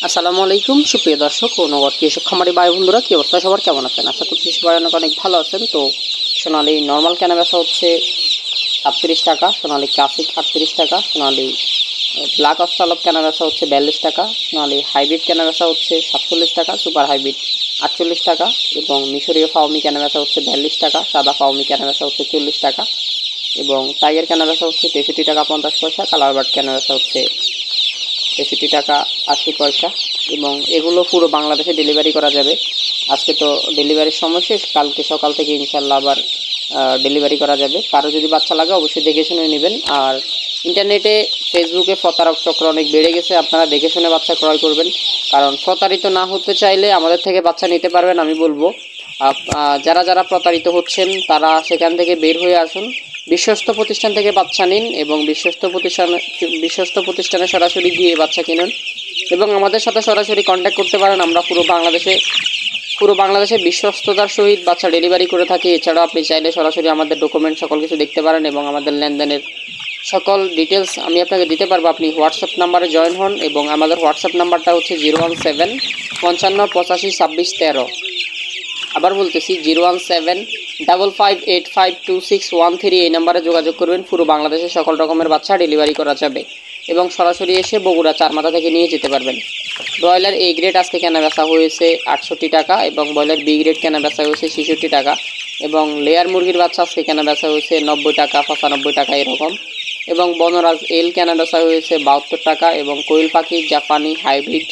আসসালামু আলাইকুম সুপ্রিয় দর্শক ও নগর কৃষক খামারি ভাই বন্ধুরা, কি অবস্থা সবার, কেমন আছেন? আশা করছি সবাই অনেক ভালো আছেন। তো সোনালি নর্মাল কেনা বেচা হচ্ছে 37 টাকা, সোনালি ক্লাসিক 38 টাকা, সোনালি ব্ল্যাক অস্ট্রালপ কেনা বেচা হচ্ছে 42 টাকা, সোনালি হাইব্রিড কেনা বেচা হচ্ছে 47 টাকা, সুপার হাইব্রিড 48 টাকা এবং মিশরীয় ফাউমি কেনা বেচা হচ্ছে 42 টাকা, সাদা ফাউমি কেনা বেচা হচ্ছে 40 টাকা এবং টাইগার কেনা বেচা হচ্ছে 63 টাকা 50 পয়সা, কালার বার্ড কেনা বেচা হচ্ছে 63 টাকা 80 পয়সা এবং এগুলো পুরো বাংলাদেশে ডেলিভারি করা যাবে। আজকে তো ডেলিভারির সময় শেষ, কালকে সকাল থেকে ইনশাল্লাহ আবার ডেলিভারি করা যাবে। কারো যদি বাচ্চা লাগে অবশ্যই দেখে শুনে নেবেন। আর ইন্টারনেটে ফেসবুকে প্রতারক চক্র অনেক বেড়ে গেছে, আপনারা দেখে শুনে বাচ্চা ক্রয় করবেন। কারণ প্রতারিত না হতে চাইলে আমাদের থেকে বাচ্চা নিতে পারবেন। আমি বলবো যারা যারা প্রতারিত হচ্ছেন তারা সেখান থেকে বের হয়ে আসুন, বিশ্বস্ত প্রতিষ্ঠান থেকে বাচ্চা নিন এবং বিশ্বস্ত প্রতিষ্ঠানে সরাসরি গিয়ে বাচ্চা কিনুন এবং আমাদের সাথে সরাসরি কন্ট্যাক্ট করতে পারেন। আমরা পুরো বাংলাদেশে বিশ্বস্ততার সহিত বাচ্চা ডেলিভারি করে থাকি। এছাড়াও আপনি চাইলে সরাসরি আমাদের ডকুমেন্ট সকল কিছু দেখতে পারেন এবং আমাদের লেনদেনের সকল ডিটেলস আমি আপনাকে দিতে পারবো। আপনি হোয়াটসঅ্যাপ নাম্বারে জয়েন হন এবং আমাদের হোয়াটসঅ্যাপ নাম্বারটা হচ্ছে 017 55 85 26 13। আবার বলতেছি 017 55852613। এই নাম্বারে যোগাযোগ করবেন। পুরো বাংলাদেশে সকল রকমের বাচ্চা ডেলিভারি করা যাবে এবং সরাসরি এসে বগুড়া চারমাথা থেকে নিয়ে যেতে পারবেন। ব্রয়লার এ গ্রেড আজকে কেনা বেচা হয়েছে 68 টাকা এবং ব্রয়লার বি গ্রেড কেনা বেচা হয়েছে 66 টাকা এবং লেয়ার মুরগির বাচ্চা আজকে কেনা বেচা হয়েছে 90 টাকা 95 টাকা এরকম এবং বনরাজ এল কেনা বেচা হয়েছে 72 টাকা এবং কোয়েল পাখি জাপানি হাইব্রিড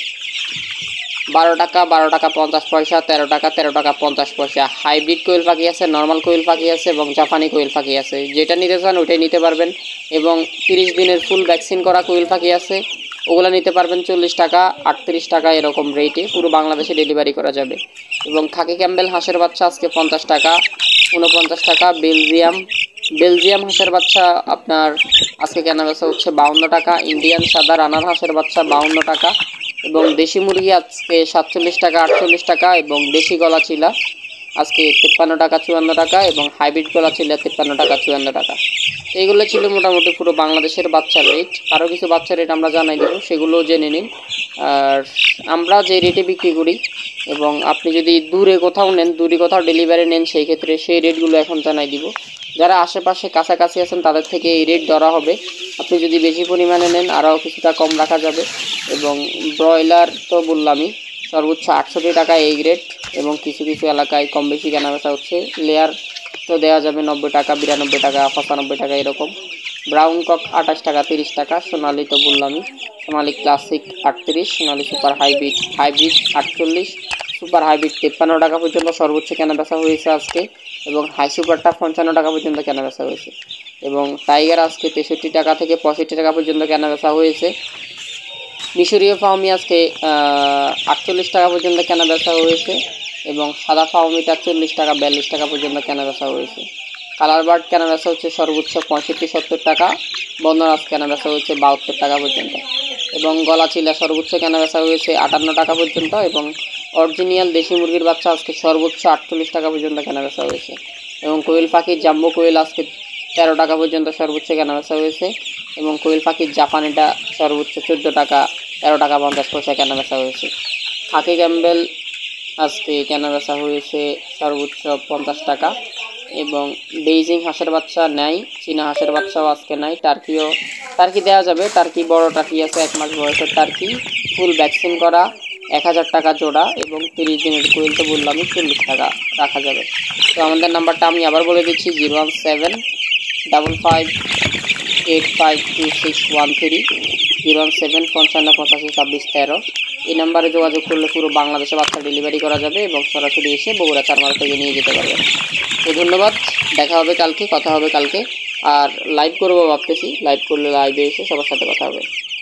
12 টাকা 50 পয়সা, 13 টাকা 50 পয়সা। হাইব্রিড কোয়েল পাখি আছে, নর্মাল কোয়েল পাখি আছে এবং জাপানি কোয়েল পাখি আছে। যেটা নিতে চান ওইটাই নিতে পারবেন এবং 30 দিনের ফুল ভ্যাকসিন করা কোয়েল পাখি আছে, ওগুলো নিতে পারবেন 40 টাকা 38 টাকা এরকম রেটে পুরো বাংলাদেশে ডেলিভারি করা যাবে। এবং খাকি ক্যাম্বেল হাঁসের বাচ্চা আজকে 50 টাকা 49 টাকা। বেলজিয়াম হাঁসের বাচ্চা আপনার আজকে কেনা বেচা হচ্ছে 52 টাকা। ইন্ডিয়ান সাদা রানার হাঁসের বাচ্চা 52 টাকা এবং দেশি মুরগি আজকে 47 টাকা 48 টাকা এবং দেশি গলা চিলা আজকে 53 টাকা 54 টাকা এবং হাইব্রিড গলা চিলা 53 টাকা 54 টাকা। এইগুলো ছিল মোটামুটি পুরো বাংলাদেশের বাচ্চার রেট। আরও কিছু বাচ্চার রেট আমরা জানাই দেবো, সেগুলোও জেনে নিন। আর আমরা যে রেটে বিক্রি করি এবং আপনি যদি দূরে কোথাও ডেলিভারি নেন সেই ক্ষেত্রে সেই রেটগুলো এখন জানাই দিব। যারা আশেপাশে কাছাকাছি আছেন তাদের থেকে এই রেট ধরা হবে। আপনি যদি বেশি পরিমাণে নেন আরও কিছুটা কম রাখা যাবে। এবং ব্রয়লার তো বললামই সর্বোচ্চ 68 টাকা এই গ্রেড এবং কিছু কিছু এলাকায় কম বেশি কেনা বেচা হচ্ছে। লেয়ার তো দেওয়া যাবে 90 টাকা 92 টাকা 95 টাকা এরকম। ব্রাউন কক 28 টাকা 30 টাকা। সোনালি তো বললামই, Sonali classic 38, Sonali super hybrid 48, super hybrid 53 টাকা পর্যন্ত সর্বোচ্চ কেনা বেচা হয়েছে আজকে এবং হাই সুপারটা 55 টাকা পর্যন্ত কেনা বেচা হয়েছে এবং টাইগার আজকে 63 টাকা থেকে 65 টাকা পর্যন্ত কেনা বেচা হয়েছে। মিশরীয় ফাউমি আজকে 48 টাকা পর্যন্ত কেনা বেচা হয়েছে এবং সাদা ফাউমিটা 40 টাকা 42 টাকা পর্যন্ত কেনা বেচা হয়েছে। কালার বার্ড কেনা বেচা হচ্ছে সর্বোচ্চ 65-70 টাকা, বনরাজ কেনা বেচা হচ্ছে 72 টাকা পর্যন্ত এবং গলা চিলা সর্বোচ্চ কেনা বেচা হয়েছে 58 টাকা পর্যন্ত এবং অরিজিনাল দেশি মুরগির বাচ্চা আজকে সর্বোচ্চ 48 টাকা পর্যন্ত কেনা বেচা হয়েছে এবং কোয়েল পাখির জাম্বো কোয়েল আজকে 13 টাকা পর্যন্ত সর্বোচ্চ কেনা বেচা হয়েছে এবং কোয়েল পাখির জাপানিটা সর্বোচ্চ 14 টাকা 13 টাকা 50 পয়সা কেনা বেচা হয়েছে। খাকি ক্যাম্বেল আজকে কেনা বেচা হয়েছে সর্বোচ্চ 50 টাকা এবং বেইজিং হাঁসের বাচ্চা নাই, চীনা হাঁসের বাচ্চাও আজকে নাই। টার্কি দেওয়া যাবে, টার্কি বড় টার্কি আছে 1 মাস বয়সের টার্কি, ফুল ভ্যাকসিন করা 1000 টাকা জোড়া এবং 30 দিনের কোয়েল তো বললামই 40 টাকা রাখা যাবে। তো আমাদের নাম্বারটা আমি আবার বলে দিচ্ছি 017 55852613, 017 55 85 26 13। এই নাম্বারে যোগাযোগ করলে পুরো বাংলাদেশে বাচ্চা ডেলিভারি করা যাবে এবং সরাসরি এসে বগুড়া চারমাথা থেকে নিয়ে যেতে পারবেন। তো ধন্যবাদ, দেখা হবে কালকে, কথা হবে কালকে। আর লাইভ করবো ভাবতেছি, লাইভ করলে লাইভে এসে সবার সাথে কথা হবে।